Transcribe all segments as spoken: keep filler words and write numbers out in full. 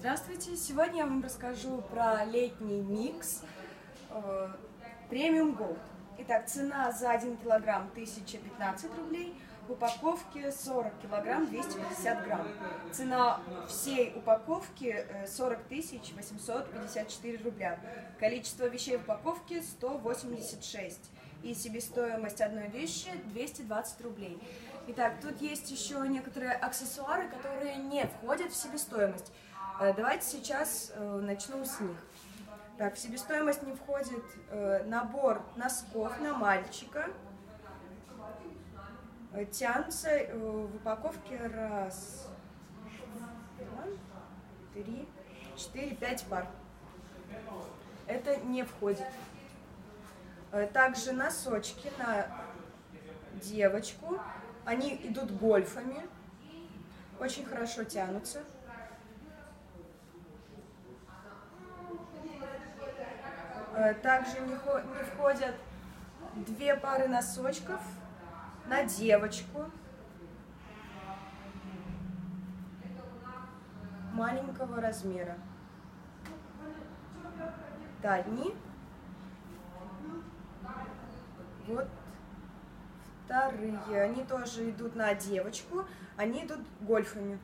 Здравствуйте! Сегодня я вам расскажу про летний микс э, Premium Gold. Итак, цена за один килограмм тысяча пятнадцать рублей, в упаковке сорок килограмм двести пятьдесят грамм. Цена всей упаковки сорок тысяч восемьсот пятьдесят четыре рубля. Количество вещей в упаковке сто восемьдесят шесть. И себестоимость одной вещи двести двадцать рублей. Итак, тут есть еще некоторые аксессуары, которые не входят в себестоимость. Давайте сейчас начну с них. Так, в себестоимость не входит набор носков на мальчика. Тянутся в упаковке раз, два, три, четыре, пять пар. Это не входит. Также носочки на девочку. Они идут гольфами. Очень хорошо тянутся. Также не входят две пары носочков на девочку маленького размера. Одни. Вот вторые. Они тоже идут на девочку. Они идут гольфами.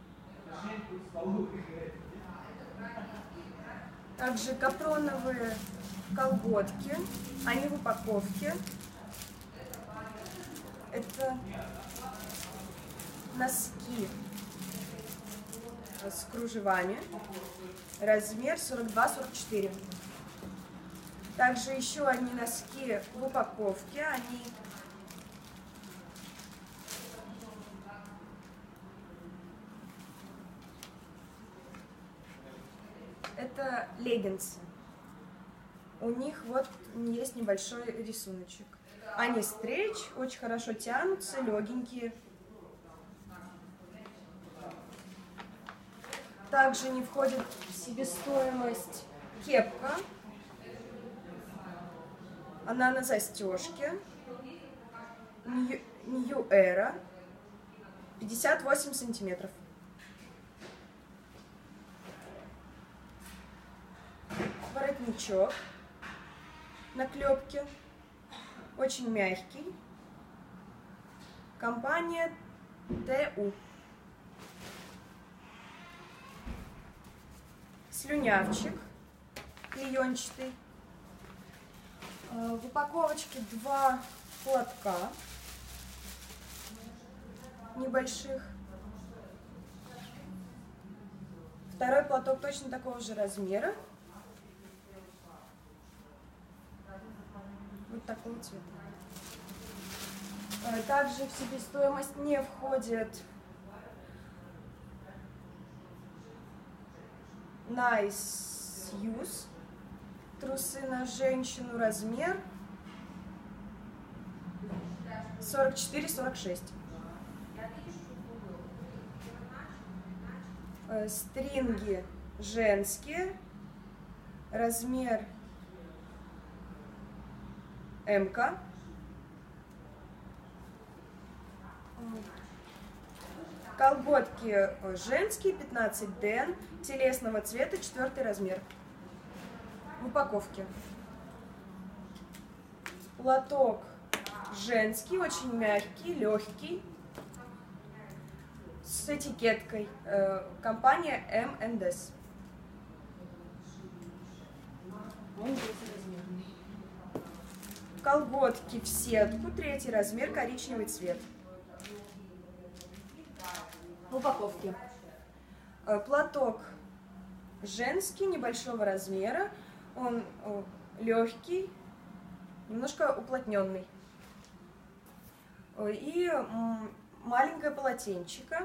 Также капроновые колготки. Они в упаковке. Это носки с кружевами. Размер сорок два сорок четыре. Также еще одни носки в упаковке. Они это леггинсы. У них вот есть небольшой рисуночек. Они стрейч, очень хорошо тянутся, легенькие. Также не входит в себестоимость кепка. Она на застежке. New Era. пятьдесят восемь сантиметров. Воротничок на клепке. Очень мягкий. Компания тэ у. Слюнявчик клеенчатый. В упаковочке два платка небольших. Второй платок точно такого же размера. Вот такого цвета. Также в себестоимость не входит Nice Use. Трусы на женщину, размер сорок четыре сорок шесть. Стринги женские, размер эм ка. Колготки женские, пятнадцать дэн, телесного цвета, четвертый размер. В упаковке. Платок женский, очень мягкий, легкий, с этикеткой. Компания эм энд эс. Колготки в сетку, третий размер, коричневый цвет. В упаковке. Платок женский, небольшого размера. Он легкий, немножко уплотненный. И маленькое полотенчико.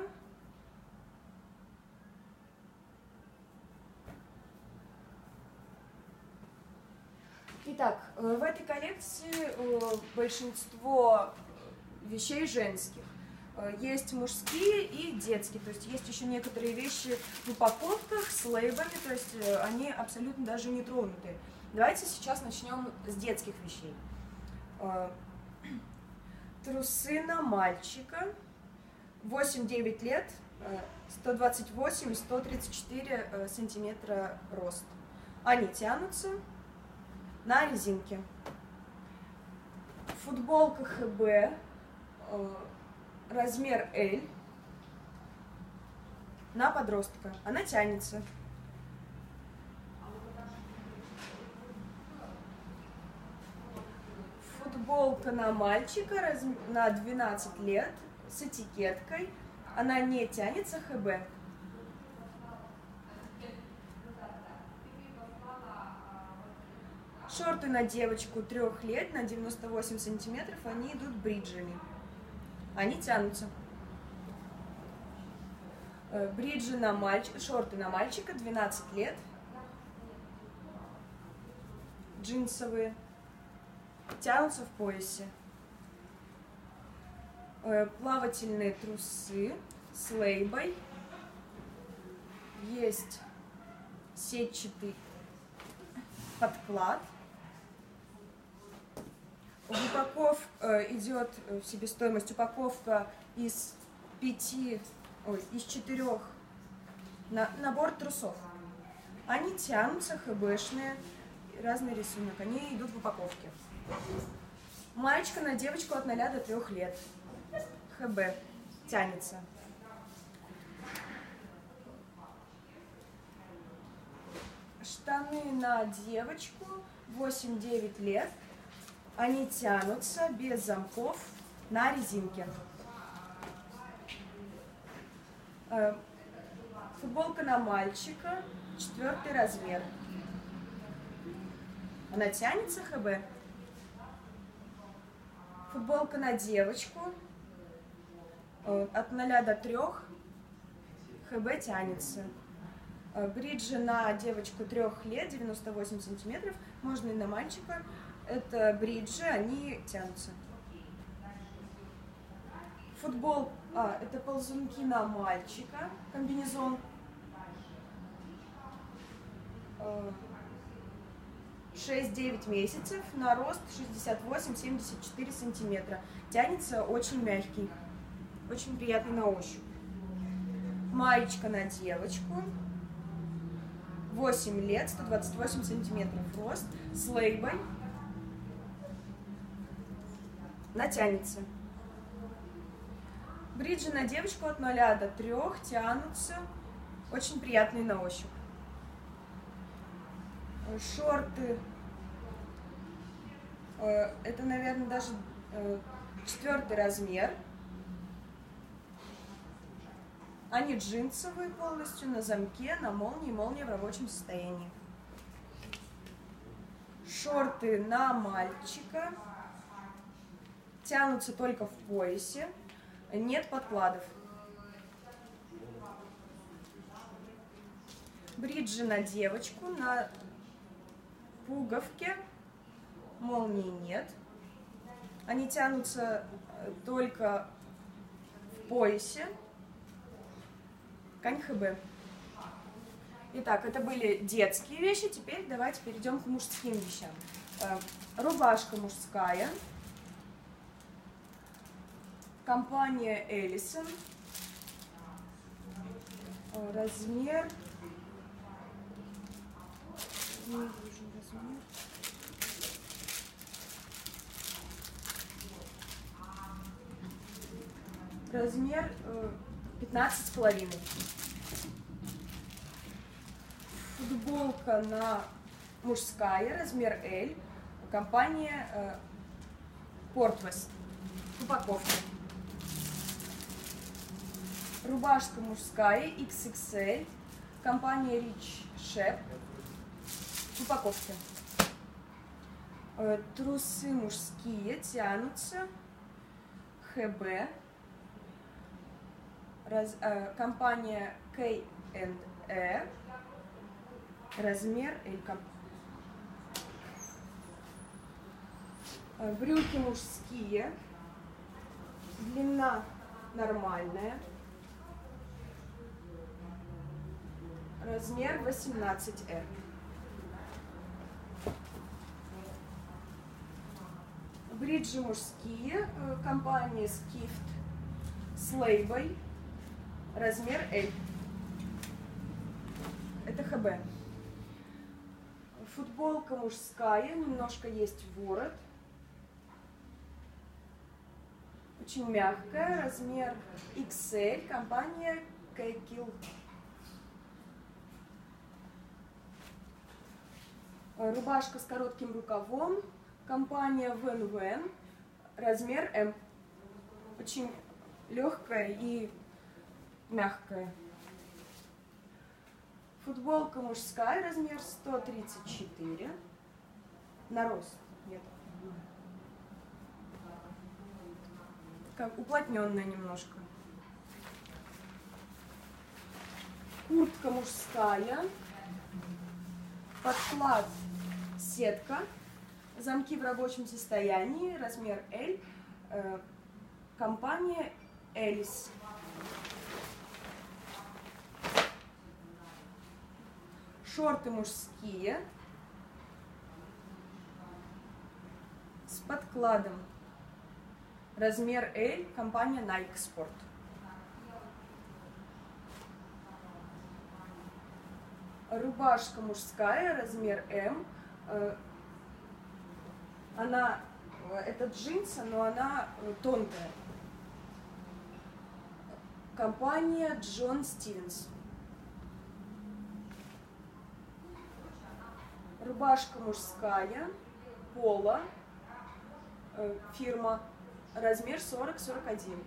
Итак, в этой коллекции большинство вещей женских. Есть мужские и детские, то есть есть еще некоторые вещи в упаковках с лейбами, то есть они абсолютно даже не тронутые. Давайте сейчас начнем с детских вещей. Трусы на мальчика, восемь-девять лет, сто двадцать восемь — сто тридцать четыре сантиметра рост. Они тянутся на резинке. Футболка ха бэ, размер эль, на подростка. Она тянется. Футболка на мальчика на двенадцать лет с этикеткой. Она не тянется, ха бэ. Шорты на девочку трех лет на девяносто восемь сантиметров, они идут бриджами. Они тянутся. Бриджи на мальчика, шорты на мальчика двенадцать лет. Джинсовые. Тянутся в поясе. Плавательные трусы с лейбой. Есть сетчатый подклад. В упаков э, идет в себестоимость упаковка из пяти, ой, из четырех на, набор трусов. Они тянутся, ха бэ-шные, разный рисунок, они идут в упаковке. Маечка на девочку от ноля до трех лет. ха бэ тянется. Штаны на девочку восемь-девять лет. Они тянутся без замков на резинке. Футболка на мальчика, четвертый размер. Она тянется, ха бэ. Футболка на девочку от ноля до трех, ха бэ тянется. Бриджи на девочку трех лет, девяносто восемь сантиметров, можно и на мальчика. Это бриджи, они тянутся. Футбол, а, это ползунки на мальчика, комбинезон. шесть-девять месяцев, на рост шестьдесят восемь — семьдесят четыре сантиметра. Тянется, очень мягкий, очень приятный на ощупь. Маечка на девочку. восемь лет, сто двадцать восемь сантиметров рост, с лейбой. Натянется. Бриджи на девочку от ноля до трех тянутся, очень приятные на ощупь. Шорты, это, наверное, даже четвертый размер. Они джинсовые полностью, на замке, на молнии, молния в рабочем состоянии. Шорты на мальчика. Тянутся только в поясе. Нет подкладов. Бриджи на девочку, на пуговке. Молнии нет. Они тянутся только в поясе. Ткань ха бэ. Итак, это были детские вещи. Теперь давайте перейдем к мужским вещам. Рубашка мужская. Компания Эллисон. Размер. Не вижу размер. Размер пятнадцать с половиной. Футболка на мужская, размер эль. Компания Портвест. Упаковка. Рубашка мужская, икс икс эль. Компания Rich Chef. Упаковка. Трусы мужские тянутся. ха бэ. Раз, э, компания кей энд и. Размер эль. Брюки мужские. Длина нормальная. Размер восемнадцать эр. Бриджи мужские. Компания Skift с лейбой. размер L. Это ха бэ. Футболка мужская, немножко есть ворот. Очень мягкая, размер икс эль, компания Кейкил. Рубашка с коротким рукавом, компания Вен Вен, размер эм. Очень легкая и мягкая. Футболка мужская, размер сто тридцать четыре, на рост. Нет. Как уплотненная немножко. Куртка мужская, подклад сетка, замки в рабочем состоянии, размер L, э, компания Элис. Шорты мужские с подкладом, размер L, компания Nike Sport. Рубашка мужская, размер эм. Она, это джинсы, но она тонкая. Компания Джон Стивенс. Рубашка мужская, поло, фирма, размер сорок сорок один.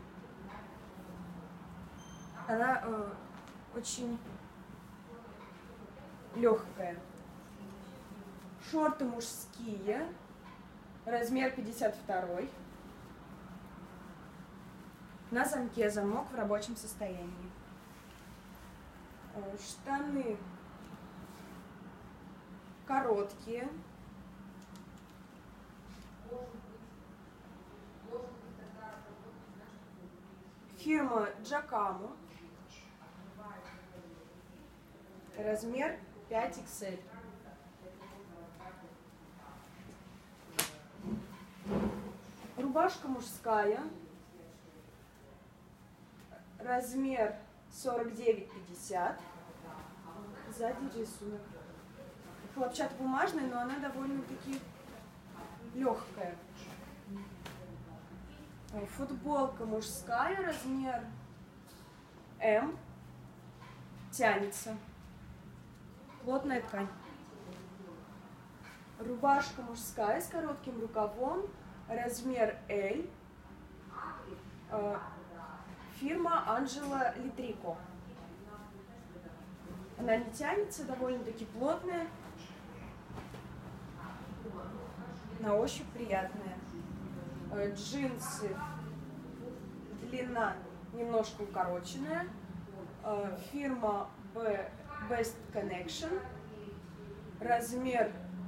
Она э, очень легкая. Шорты мужские, размер пятьдесят два. На замке, замок в рабочем состоянии. Штаны короткие. Фирма Джакамо. Размер пять икс эль. Рубашка мужская. Размер сорок девять пятьдесят. Сзади рисунок. Хлопчатобумажная, но она довольно-таки легкая. Футболка мужская, размер эм. Тянется. Плотная ткань. Рубашка мужская с коротким рукавом, размер L. Фирма Анджело Литрико. Она не тянется, довольно-таки плотная. На ощупь приятная. Джинсы, длина немножко укороченная. Фирма Best Connection. Размер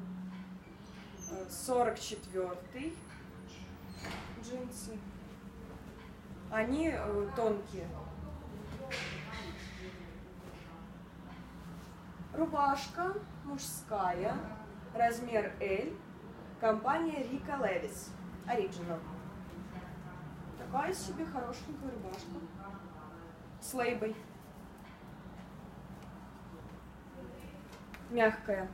сорок четыре. Джинсы. Они тонкие. Рубашка мужская, размер L, компания Рика Левис, Original. Такая себе хорошенькая рубашка с лейбой. Мягкая.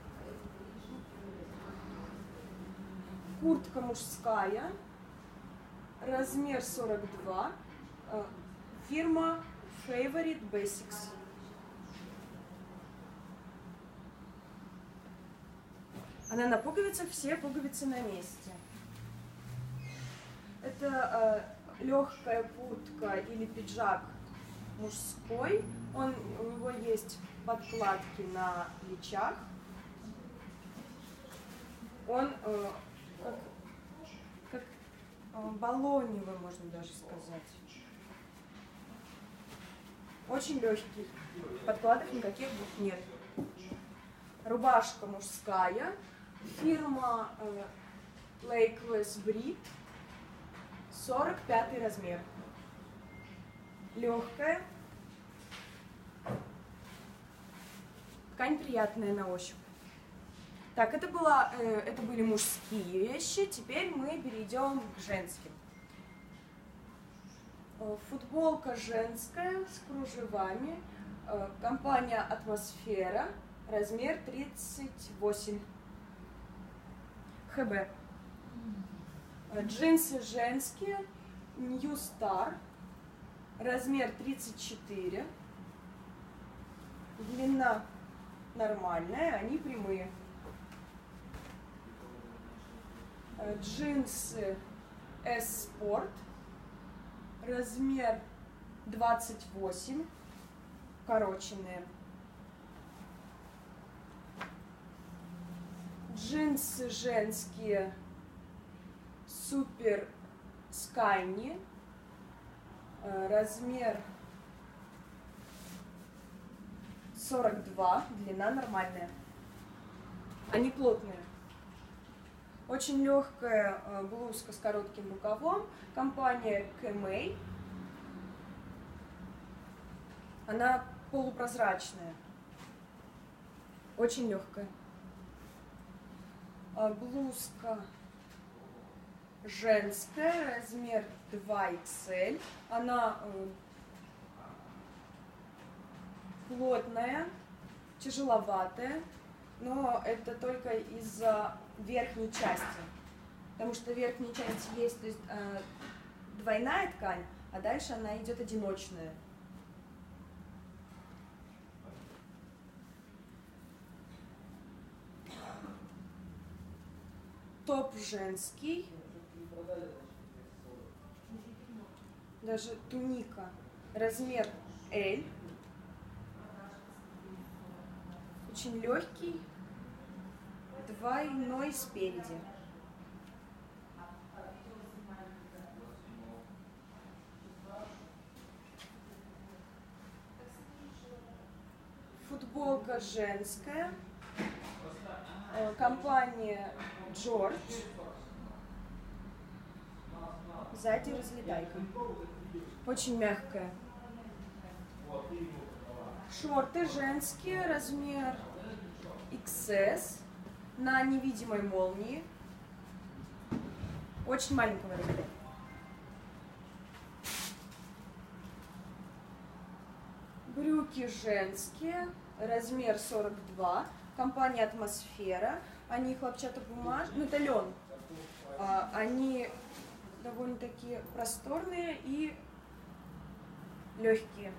Куртка мужская, размер сорок два, фирма Favorite Basics. Она на пуговицах, все пуговицы на месте. Это э, легкая куртка или пиджак мужской. Он, у него есть подкладки на плечах. Он э, как, как э, баллоневый, можно даже сказать. Очень легкий. Подкладок никаких нет. Рубашка мужская. Фирма э, Lakeless Breed. сорок пятый размер. Легкая. Ткань приятная на ощупь. Так, это, была, э, это были мужские вещи. Теперь мы перейдем к женским. Футболка женская с кружевами. Компания «Атмосфера». Размер тридцать восемь. ХБ. Джинсы женские. New Star. Размер тридцать четыре. Длина нормальная, они прямые. Джинсы S-Sport. Размер двадцать восемь. Укороченные. Джинсы женские Super Skinny. Размер сорок два, длина нормальная. Они плотные. Очень легкая блузка с коротким рукавом. Компания Кэмэй. Она полупрозрачная. Очень легкая. Блузка женская, размер два икс эль. Она э, плотная, тяжеловатая, но это только из-за верхней части. Потому что верхняя часть есть, то есть, э, двойная ткань, а дальше она идет одиночная. Топ женский. Даже туника. Размер эль. Очень легкий. Двойной спереди. Футболка женская. Компания Джордж. Сзади разлетайка. Очень мягкая. Шорты женские, размер икс эс, на невидимой молнии. Очень маленького размера. Брюки женские, размер сорок два. Компания «Атмосфера». Они хлопчатобумажные, ну это лен. Они довольно-таки просторные и легкие.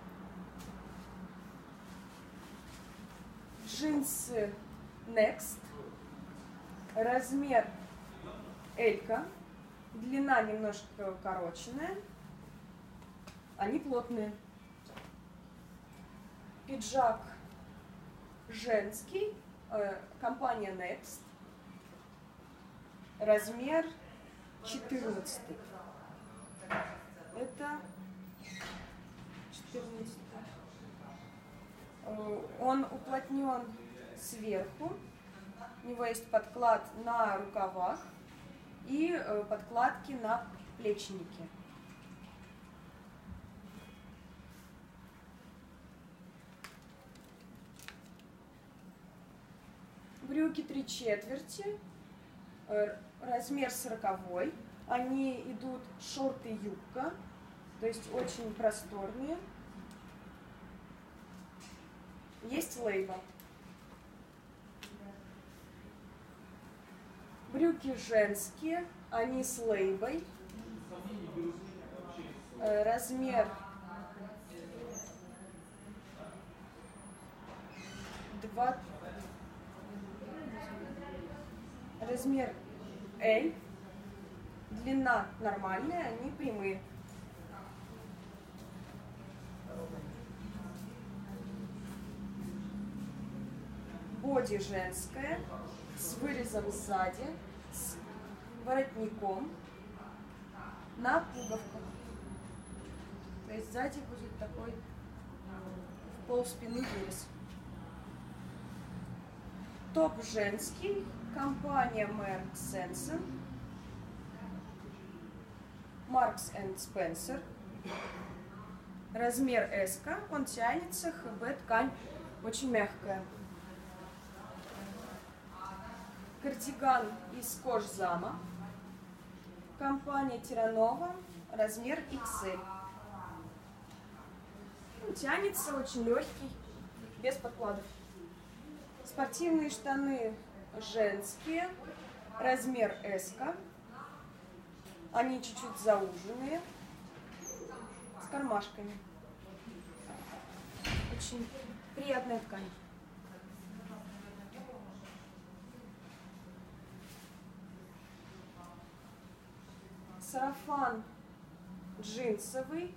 Джинсы Next. Размер элька. Длина немножко укороченная. Они плотные. Пиджак женский. Компания Next. Размер четырнадцатый. Это четырнадцатый. Он уплотнен сверху. У него есть подклад на рукавах и подкладки на плечнике. Брюки три четверти. Размер сороковой. Они идут шорты-юбка, то есть очень просторные. Есть лейба. Брюки женские, они с лейбой. Размер два. Размер эль. Длина нормальная, они прямые. Боди женская, с вырезом сзади, с воротником, на пуговках. То есть сзади будет такой в пол спины вырез. Топ женский, компания Marks and Marks and Spencer. Размер эс, он тянется, ХБ, ткань очень мягкая. Кардиган из кожзама. Компания Терранова, размер икс эль. Тянется, очень легкий, без подкладов. Спортивные штаны женские, размер эс. Они чуть-чуть зауженные, с кармашками. Очень приятная ткань. Сарафан джинсовый.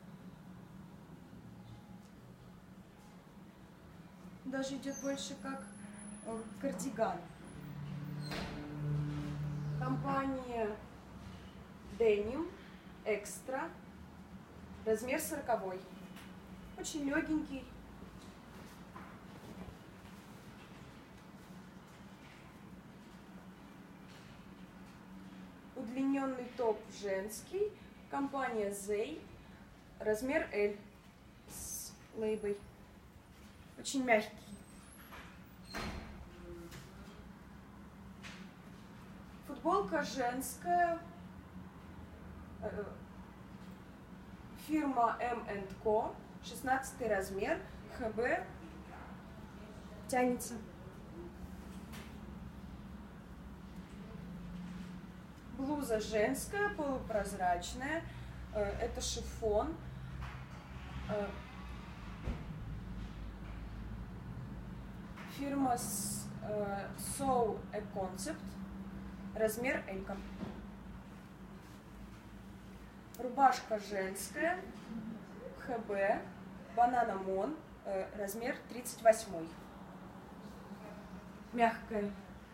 Даже идет больше как э, кардиган. Компания Denim Extra. Размер сороковой. Очень легенький. Удлиненный топ женский. Компания Zay. Размер L. С лейбой. Очень мягкий. Футболка женская. Фирма эм энд ко. шестнадцатый размер. ха бэ. Тянется. Блуза женская, полупрозрачная. Это шифон. Фирма So A Concept. Размер L. Рубашка женская. ха бэ. Банана Мон. Размер тридцать восьмой. Мягкая.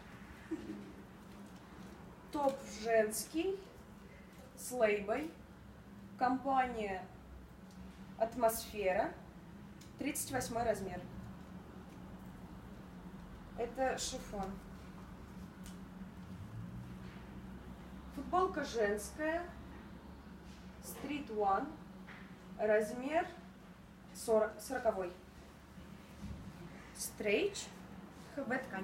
Топ женский с лейбой. Компания Атмосфера. тридцать восьмой размер. Это шифон. Футболка женская. Street One. Размер сороковой. Стрейч. ха бэ ткань.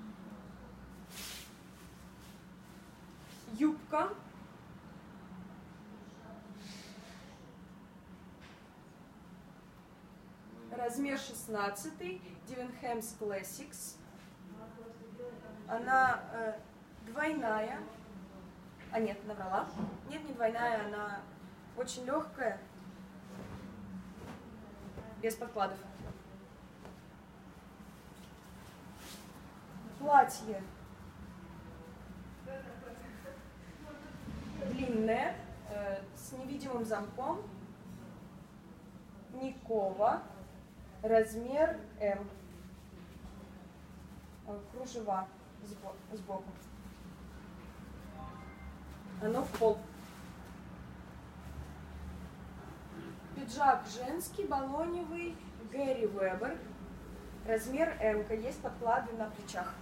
Юбка. Размер шестнадцатый. Debenhams Classics. Она э, двойная. А нет, наврала. Нет, не двойная, она очень легкая. Без подкладов. Платье длинное, э, с невидимым замком. Никова. Размер М. Кружева сбоку. Оно в пол. Пиджак женский, балоневый, Гэри Вебер. Размер М. Есть подклады на плечах.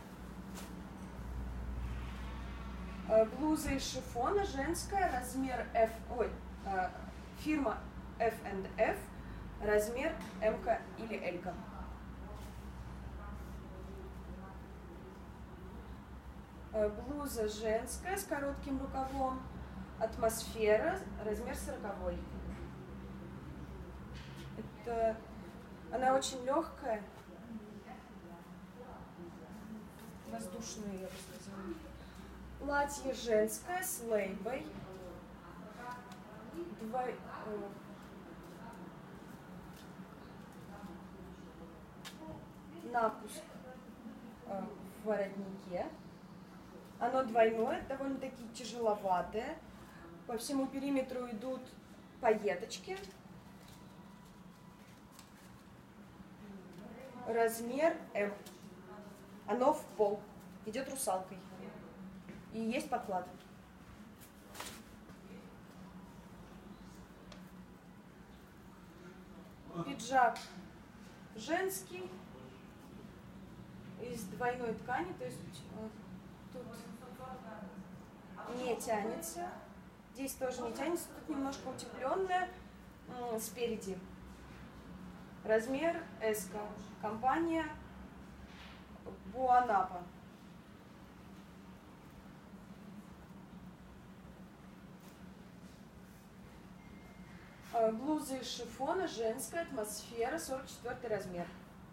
Блуза из шифона женская, размер F. Ой, фирма эф энд эф. Размер М или Л. Блуза женская с коротким рукавом. Атмосфера, размер сороковой. Это... Она очень легкая. Воздушная, я бы сказала. Платье женское с лейбой. Два... Напуск в воротнике. Оно двойное, довольно-таки тяжеловатое. По всему периметру идут пайеточки. Размер М. Оно в пол. Идет русалкой. И есть подклад. Пиджак женский. Из двойной ткани, то есть тут не тянется. Здесь тоже не тянется, тут немножко утепленная спереди. Размер эс. Компания Буанапа. Блуза из шифона, женская, атмосфера, сорок четвёртый размер.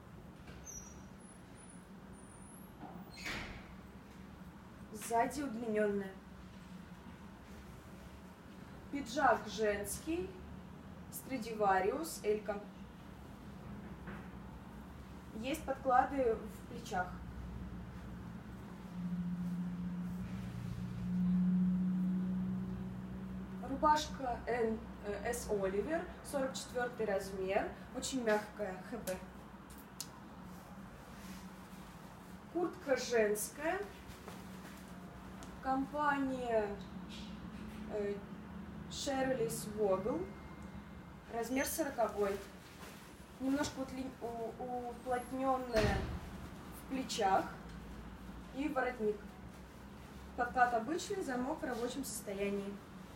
Сзади удлиненная. Пиджак женский, Страдивариус, Элька. Есть подклады в плечах. Рубашка эс Оливер, сорок четвёртый размер, очень мягкая, ха бэ. Куртка женская, компания Шерлис Вогл, размер сороковой. Немножко уплотненная в плечах и воротник. Подклад обычный, замок в рабочем состоянии.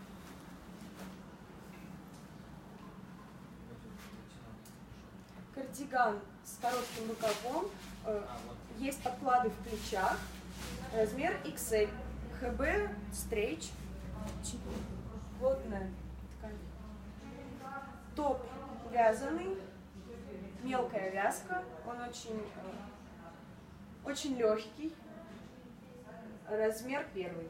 Кардиган с коротким рукавом, есть подклады в плечах, размер икс эль, ха бэ, стрейч, плотная ткань. Топ вязаный, мелкая вязка, он очень, очень легкий, размер первый.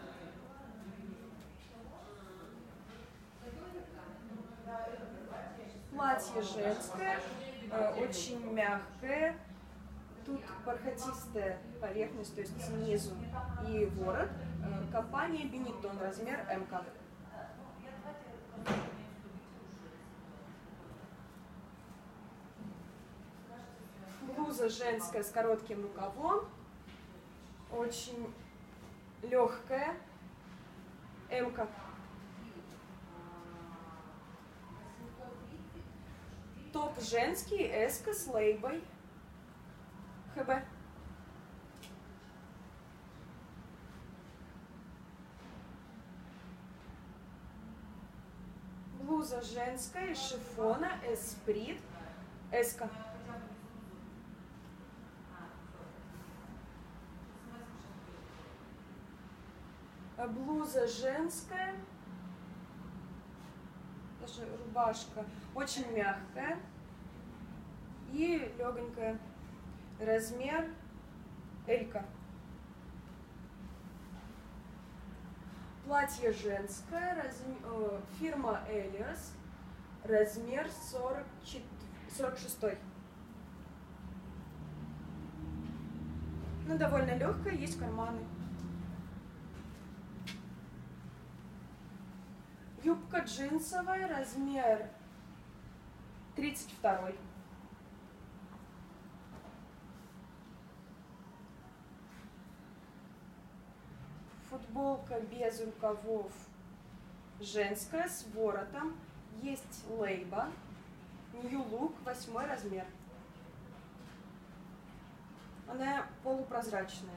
Платье женское, очень мягкое, тут бархатистая поверхность, то есть снизу и ворот. Компания Бенетон, размер эм ка. Блуза женская с коротким рукавом, очень легкая, эм ка. Топ женский, эс-ка с лейбой, ха бэ. Блуза женская из шифона, эсприт, эс-ка. Блуза женская, даже рубашка, очень мягкая и легонькая, размер элька. Платье женское, разм... э, фирма Элиас, размер сорок шесть. Ну, довольно легкое, есть карманы. Юбка джинсовая, размер тридцать два. Футболка без рукавов женская с воротом. Есть лейба. New Look, восьмой размер. Она полупрозрачная.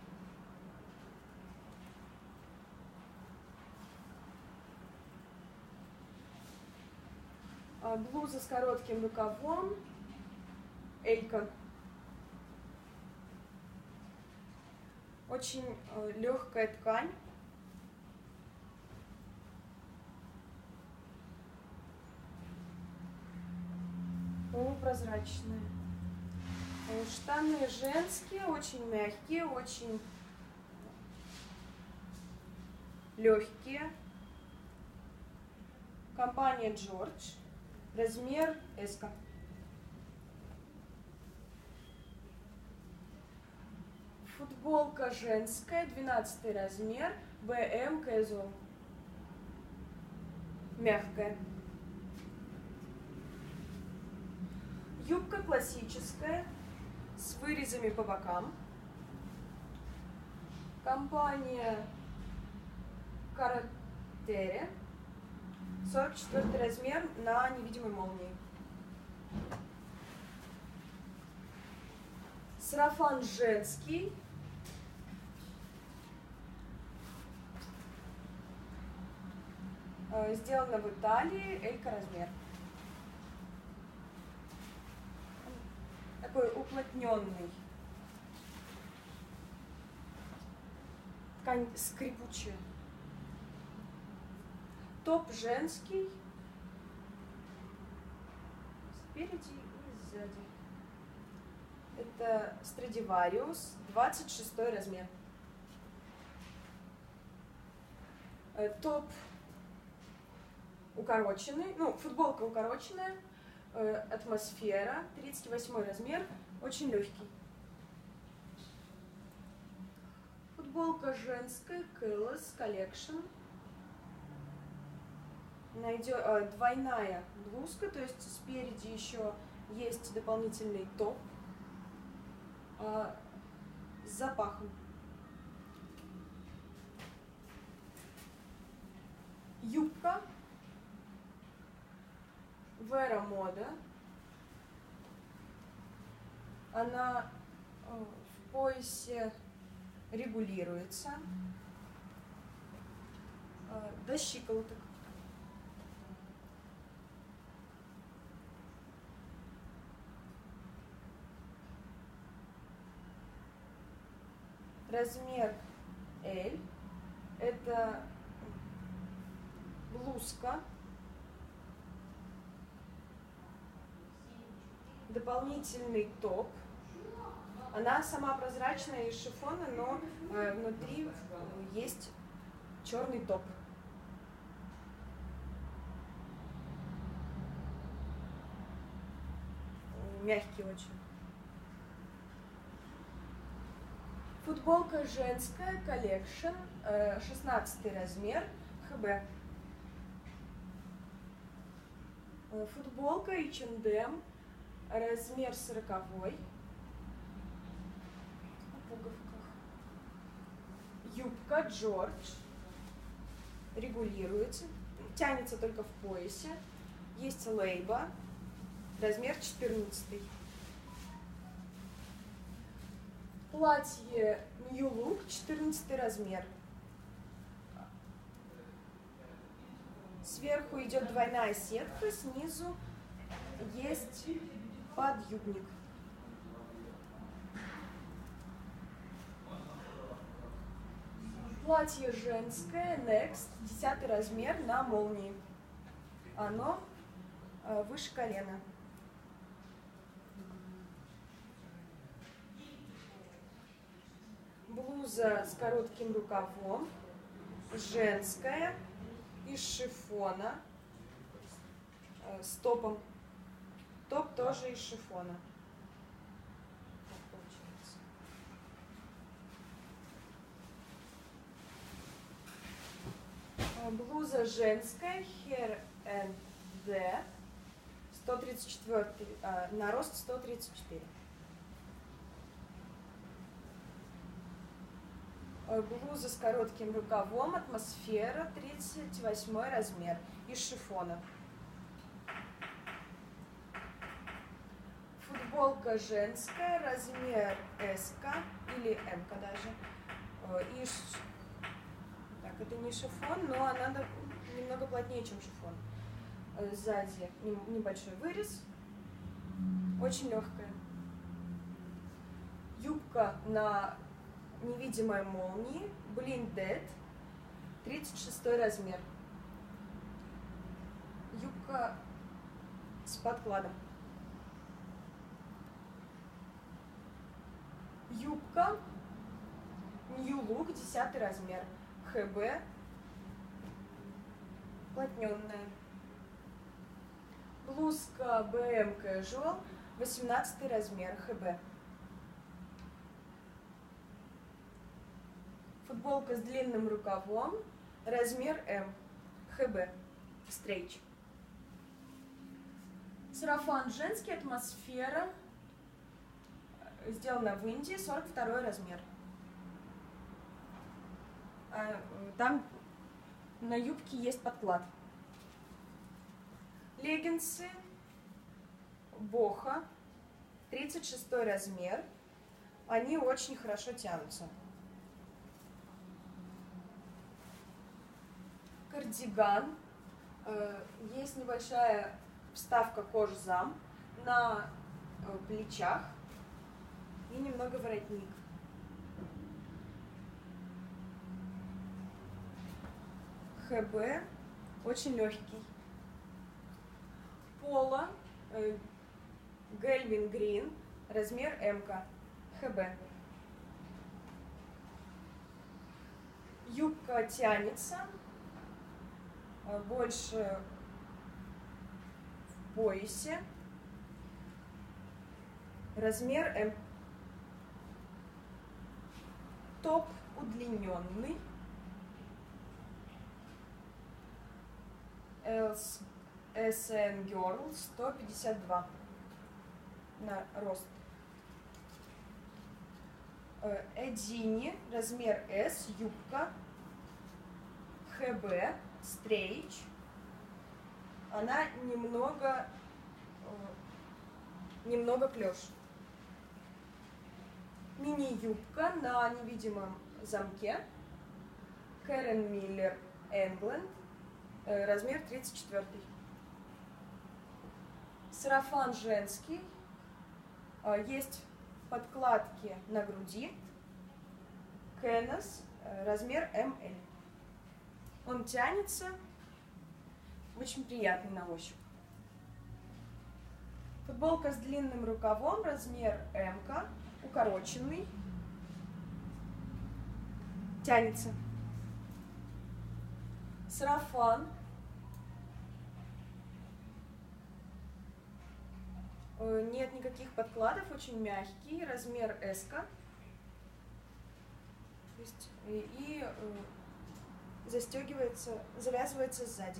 Блуза с коротким рукавом, элька. Очень э, легкая ткань. Полупрозрачная. Штаны женские, очень мягкие, очень легкие. Компания Джордж. Размер эс-ка. Футболка женская, двенадцатый размер, бэ эм Casual. Мягкая. Юбка классическая, с вырезами по бокам. Компания Каратере. сорок четвёртый размер на невидимой молнии. Сарафан женский. Сделано в Италии, элька размер. Такой уплотненный. Ткань скрипучая. Топ женский, спереди и сзади. Это Stradivarius, двадцать шестой размер. Топ укороченный, ну, футболка укороченная, атмосфера, тридцать восьмой размер, очень легкий. Футболка женская, Keyless Collection. Найдет, э, двойная блузка, то есть спереди еще есть дополнительный топ э, с запахом. Юбка Vera Moda. Она э, в поясе регулируется э, до щиколоток. Размер L. Это блузка. Дополнительный топ. Она сама прозрачная из шифона, но э, внутри есть черный топ. Мягкий очень. Футболка женская, коллекшн, шестнадцатый размер, ха бэ. Футболка эйч энд эм, размер сороковой. В пуговках. Юбка Джордж, регулируется, тянется только в поясе. Есть лейба, размер четырнадцатый. Платье New Look, четырнадцатый размер. Сверху идет двойная сетка, снизу есть подъюбник. Платье женское, Next, десятый размер на молнии. Оно э, выше колена. Блуза с коротким рукавом, женская, из шифона, э, с топом. Топ тоже из шифона. Так получается. Блуза женская, Hair and The, сто тридцать четыре, э, на рост сто тридцать четыре. Блуза с коротким рукавом, атмосфера, тридцать восьмой размер, из шифона. Футболка женская, размер эс или эм даже. Из... Так, это не шифон, но она немного плотнее, чем шифон. Сзади небольшой вырез, очень легкая. Юбка на невидимой молнии, Blinded, тридцать шестой размер. Юбка с подкладом. Юбка New Look, десятый размер, ха бэ, уплотненная. Блузка бэ эм Casual, восемнадцатый размер, ха бэ. Футболка с длинным рукавом, размер эм, ха бэ, стрейч. Сарафан женский, атмосфера, сделана в Индии, сорок второй размер. Там на юбке есть подклад. Леггинсы Боха, тридцать шестой размер. Они очень хорошо тянутся. Кардиган. Есть небольшая вставка кожзам на плечах и немного воротник. ха бэ, очень легкий. Поло, Гельвин Грин, размер эм ка, ха бэ. Юбка тянется, больше в поясе, размер эм. Топ удлиненный, эс эм Girl, сто пятьдесят два на рост. Эдини, размер эс, юбка, ха бэ, стрейч. Она немного, немного клеш. Мини-юбка на невидимом замке, Кэрен Миллер, England, размер тридцать четыре. Сарафан женский, есть подкладки на груди, Кэнос, размер эм эль. Он тянется, очень приятный на ощупь. Футболка с длинным рукавом, размер эм ка, укороченный, тянется. Сарафан, нет никаких подкладов, очень мягкий, размер эс ка. И, и застегивается, завязывается сзади.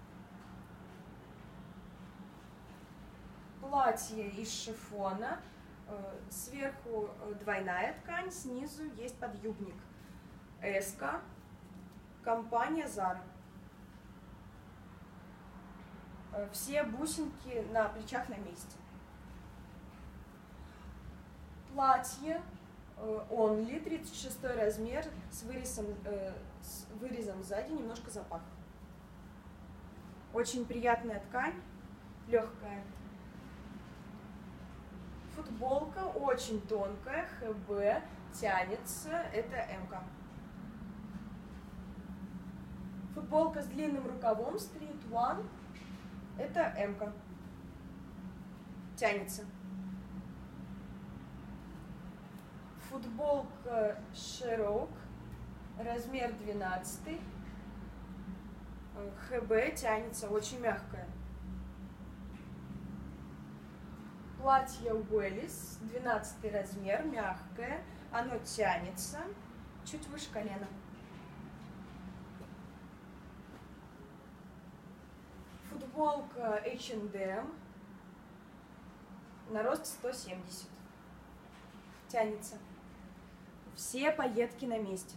Платье из шифона, сверху двойная ткань, снизу есть подъюбник. эс ка, компания Zara. Все бусинки на плечах на месте. Платье Only, тридцать шестой размер, с вырезом, э, с вырезом сзади, немножко запах. Очень приятная ткань, легкая. Футболка очень тонкая, ха бэ, тянется, это эм ка. Футболка с длинным рукавом, Street One, это эм ка. Тянется. Футболка Широк, размер двенадцатый, ха бэ, тянется, очень мягкая. Платье Уэллис, двенадцатый размер, мягкое, оно тянется, чуть выше колена. Футболка эйч энд эм, на рост сто семьдесят, тянется. Все пайетки на месте.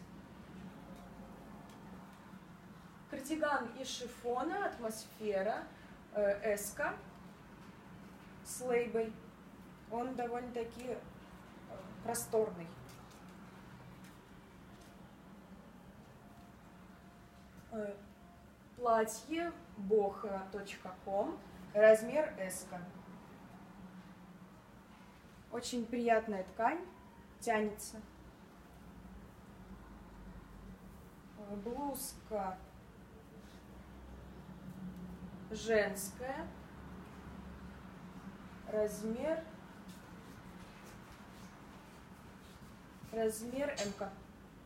Кардиган из шифона, атмосфера, э, эс ка, с лейбой. Он довольно-таки э, просторный. Э, платье боха точка ком, размер эс ка. Очень приятная ткань, тянется. Блузка женская, размер, размер эм ка.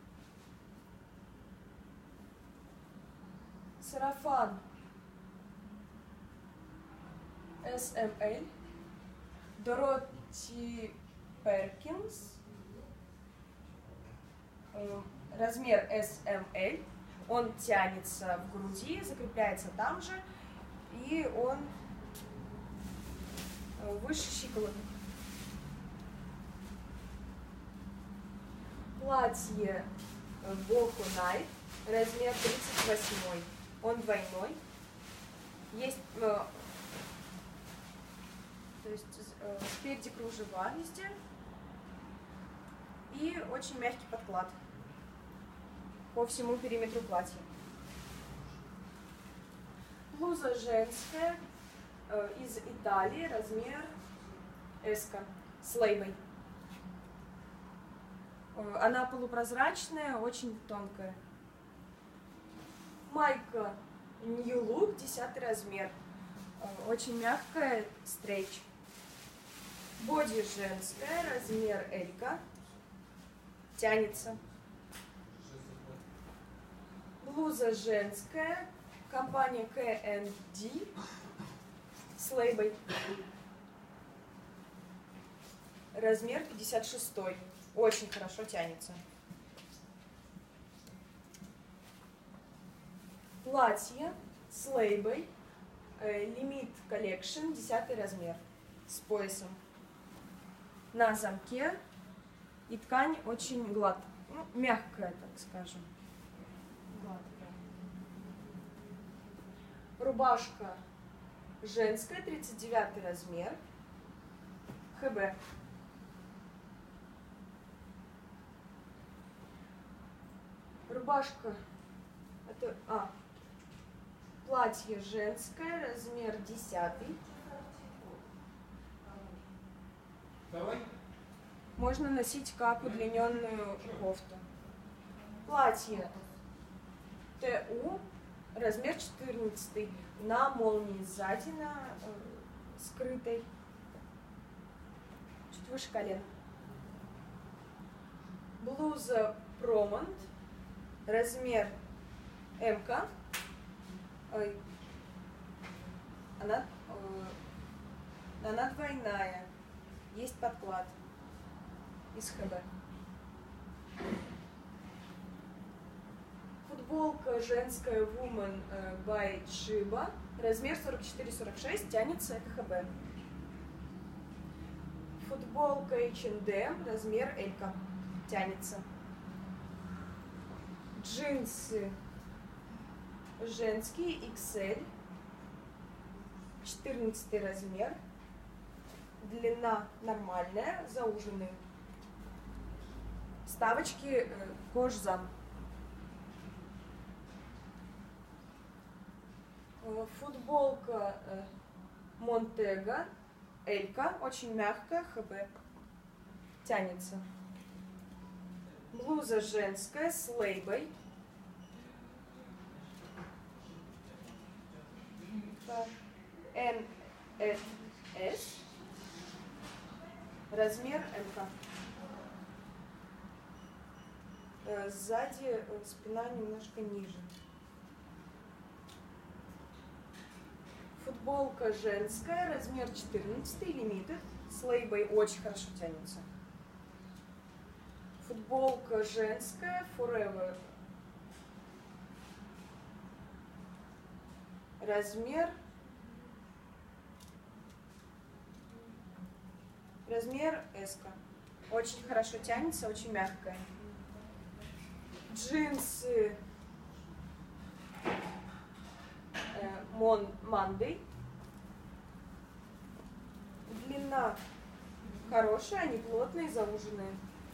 Сарафан эс эм эль, Дороти Перкинс, размер эс эм эль, он тянется в груди, закрепляется там же, и он выше щиколоток. Платье Боку Найт, размер тридцать восьмой, он двойной, есть, э, то есть э, спереди кружева везде, и очень мягкий подклад по всему периметру платья. Блуза женская э, из Италии, размер эс ка, с лейбой. Э, она полупрозрачная, очень тонкая. Майка New Look, десятый размер, э, очень мягкая, стрейч. Боди женская, размер L, тянется. Блуза женская, компания К Н Д с лейбой. Размер пятьдесят шесть. Очень хорошо тянется. Платье с лейбой, Limit Collection, десятый размер, с поясом. На замке, и ткань очень гладкая, ну, мягкая, так скажем. Гладкая. Рубашка женская, тридцать девятый размер, Х Б. Рубашка, это, а, платье женское, размер десятый. Давай. Можно носить как удлиненную кофту. Платье Т У, размер четырнадцатый, на молнии сзади, на э, скрытой, чуть выше колена. Блуза Промонт, размер М К. Ой, она, э, она двойная, есть подклад из Х Б. Футболка женская Woman э, by Chiba, размер сорок четыре сорок шесть, тянется, это Х Б. Футболка Эйч энд Эм, размер Л, тянется. Джинсы женские икс эль, четырнадцатый размер, длина нормальная, зауженные. Вставочки э, кожзам. Э, футболка э, Монтега, Элька, очень мягкая, Х Б, тянется. Блуза женская с лейбой. Н С, размер М К. Сзади спина немножко ниже. Футболка женская, размер четырнадцатый, Limited, с лейбой, очень хорошо тянется. Футболка женская, Forever, размер, размер С. Очень хорошо тянется, очень мягкая. Джинсы Mon Monday. Длина хорошая, они плотные, зауженные.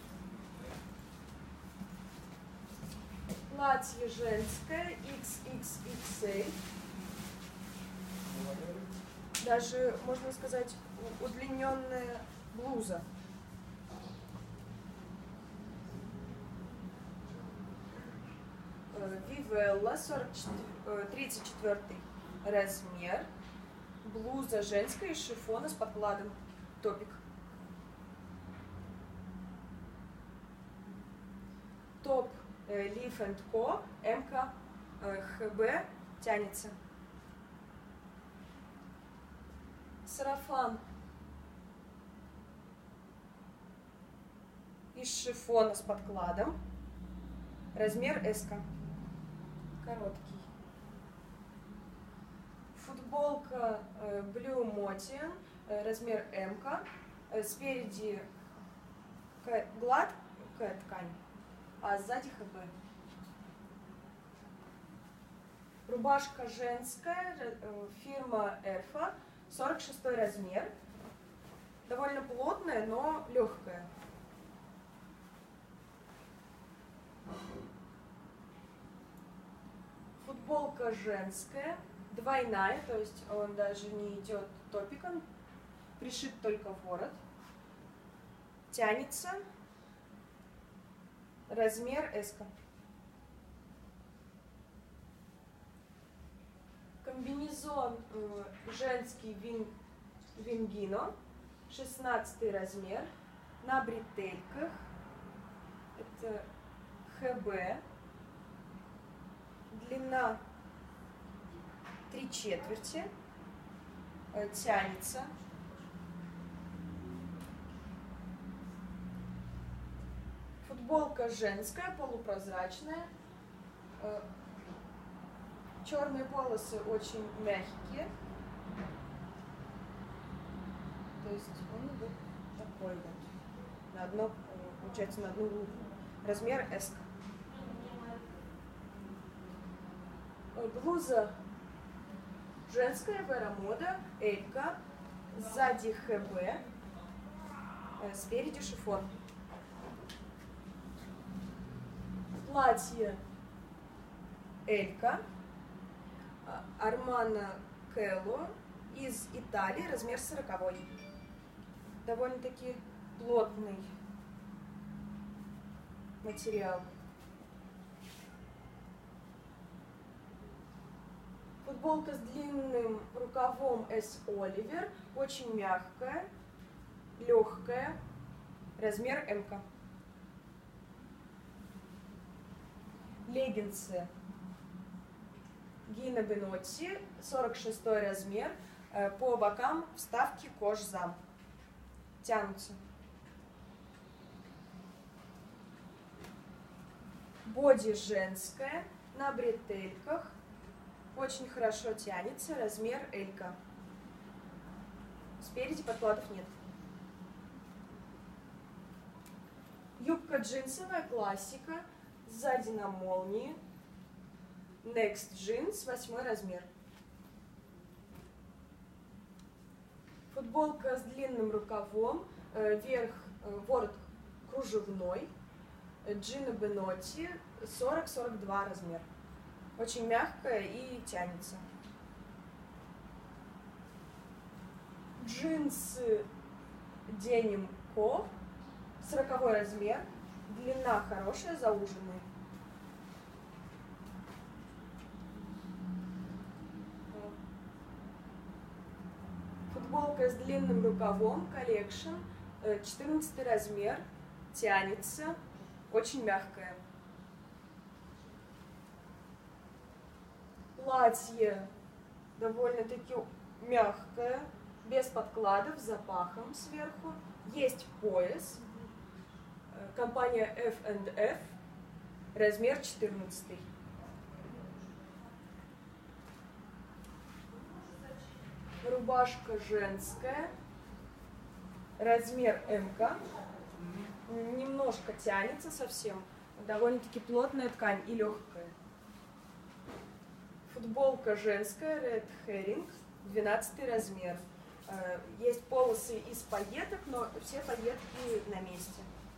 Платье женское икс икс икс эль. Даже, можно сказать, удлиненная блуза. Вивелла, тридцать четвёртый размер. Блуза женская из шифона с подкладом. Топик. Топ Leaf энд Ко, М К, Х Б, тянется. Сарафан из шифона с подкладом. Размер С. Короткий. Футболка Blue Motian, размер М. Спереди гладкая ткань, а сзади Х Б. Рубашка женская, фирма Эрфа, сорок шестой размер. Довольно плотная, но легкая. Футболка женская, двойная, то есть он даже не идет топиком, пришит только ворот. Тянется. Размер С. Комбинезон э, женский вин, Вингино, шестнадцатый размер, на бретельках. Это ха бэ. Длина три четверти. Тянется. Футболка женская, полупрозрачная. Черные полосы очень мягкие. То есть он вот такой вот. На одно, получается, на одну руку. Размер эс. Блуза женская, веромода, элька. Сзади ха бэ. Спереди шифон. Платье элька. Армано Келло из Италии, размер сороковой. Довольно-таки плотный материал. Футболка с длинным рукавом эс Оливер, очень мягкая, легкая, размер эм ка. Леггинсы Гина Бенотти, сорок шестой размер, по бокам вставки кожзам. Тянутся. Боди женская, на бретельках, очень хорошо тянется, размер элька. Спереди подкладов нет. Юбка джинсовая, классика, сзади на молнии. Next Jeans, восьмой размер. Футболка с длинным рукавом, верх, ворот кружевной. Gina Benotti, сорок сорок два размер. Очень мягкая и тянется. Джинсы Denim Co, сороковой размер. Длина хорошая, зауженная. Футболка с длинным рукавом, Collection, четырнадцатый размер, тянется, очень мягкая. Платье довольно-таки мягкое, без подкладов, с запахом сверху. Есть пояс, компания эф энд эф, размер четырнадцатый. Рубашка женская, размер эм ка, немножко тянется совсем, довольно-таки плотная ткань и легкая. Футболка женская, Red Herring, двенадцатый размер. Есть полосы из пайеток, но все пайетки на месте.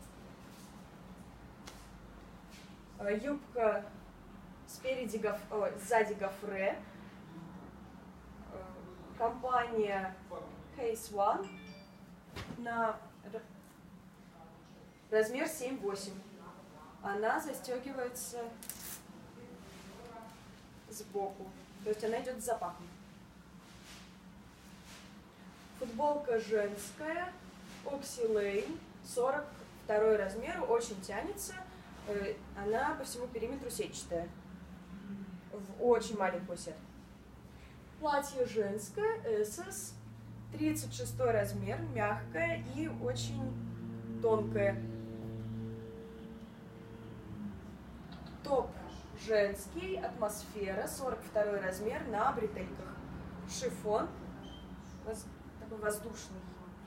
Юбка спереди, гоф... О, сзади гофре. Компания Case One на размер семь восемь. Она застегивается сбоку, то есть она идет с запахом. Футболка женская, Oxy Lane, сорок второй размер, очень тянется. Она по всему периметру сетчатая, в очень маленькую сетку. Платье женское, эс эс, тридцать шестой размер, мягкое и очень тонкое. Топ женский, атмосфера, сорок второй размер, на бретельках. Шифон, такой воздушный.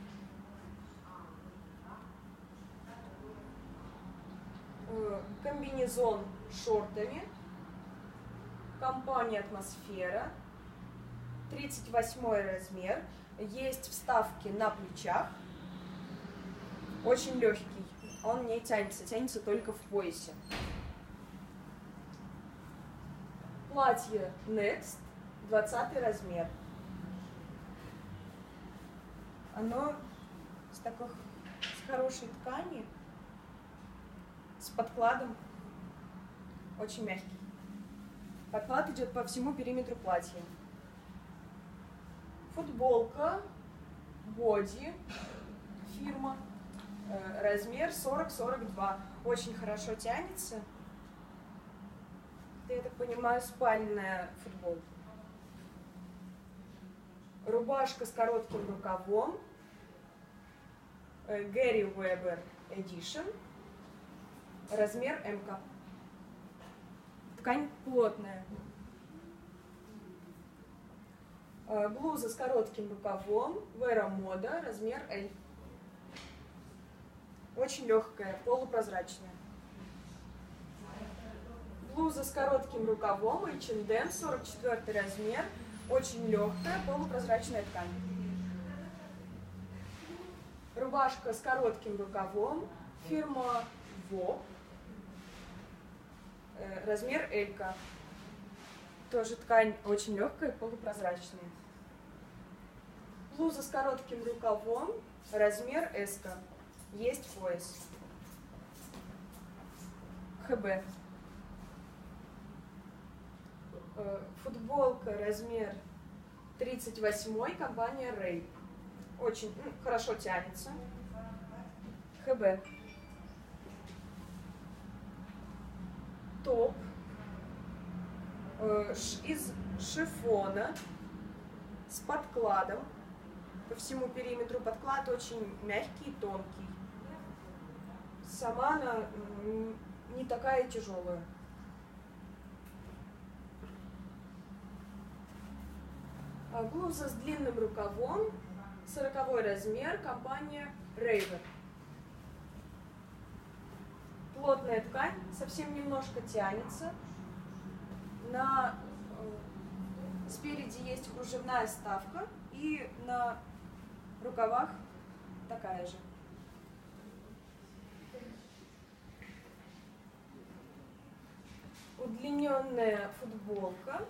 Комбинезон с шортами, компания «Атмосфера», тридцать восьмой размер, есть вставки на плечах, очень легкий, он не тянется, тянется только в поясе. Платье Next, двадцатый размер. Оно с такой с хорошей ткани, с подкладом, очень мягкий. Подклад идет по всему периметру платья. Футболка боди фирма, э, размер сорок сорок два. Очень хорошо тянется. Это, я так понимаю, спальная футболка. Рубашка с коротким рукавом. Гэри Уэбер Edition. Размер эм ка. Ткань плотная. Блуза с коротким рукавом. Вера Мода. Размер эль. Очень легкая, полупрозрачная. Блуза с коротким рукавом. эйч энд эм. сорок четвёртый размер. Очень легкая, полупрозрачная ткань. Рубашка с коротким рукавом. Фирма Во. Размер эль ка. Тоже ткань очень легкая, полупрозрачная. Блуза с коротким рукавом. Размер эс ка. Есть пояс. ха бэ. Футболка размер тридцать восьмой, компания Рэй. Очень ну, хорошо тянется. ха бэ. Топ э, из шифона с подкладом. По всему периметру подклад очень мягкий и тонкий. Сама она не такая тяжелая. Блуза с длинным рукавом, сороковой размер, компания Raven. Плотная ткань, совсем немножко тянется. На, э, спереди есть кружевная вставка и на рукавах такая же. Удлиненная футболка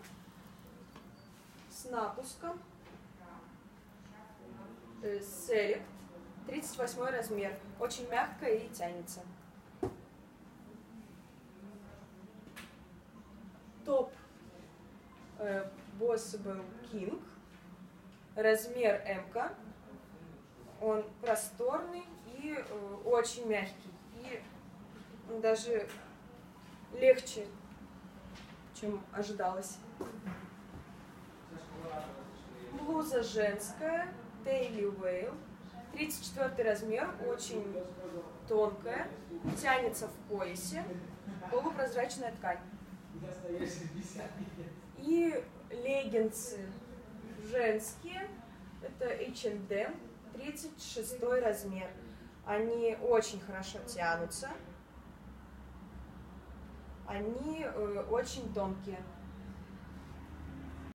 с напуском, Select, тридцать восьмой размер, очень мягкая и тянется. Топ э, Possible King, размер эм ка, он просторный и э, очень мягкий, и даже легче, чем ожидалось. Блуза женская, Daily Whale, тридцать четвёртый размер, очень тонкая, тянется в поясе, полупрозрачная ткань. И леггинсы женские, это эйч энд эм, тридцать шестой размер. Они очень хорошо тянутся, они э, очень тонкие.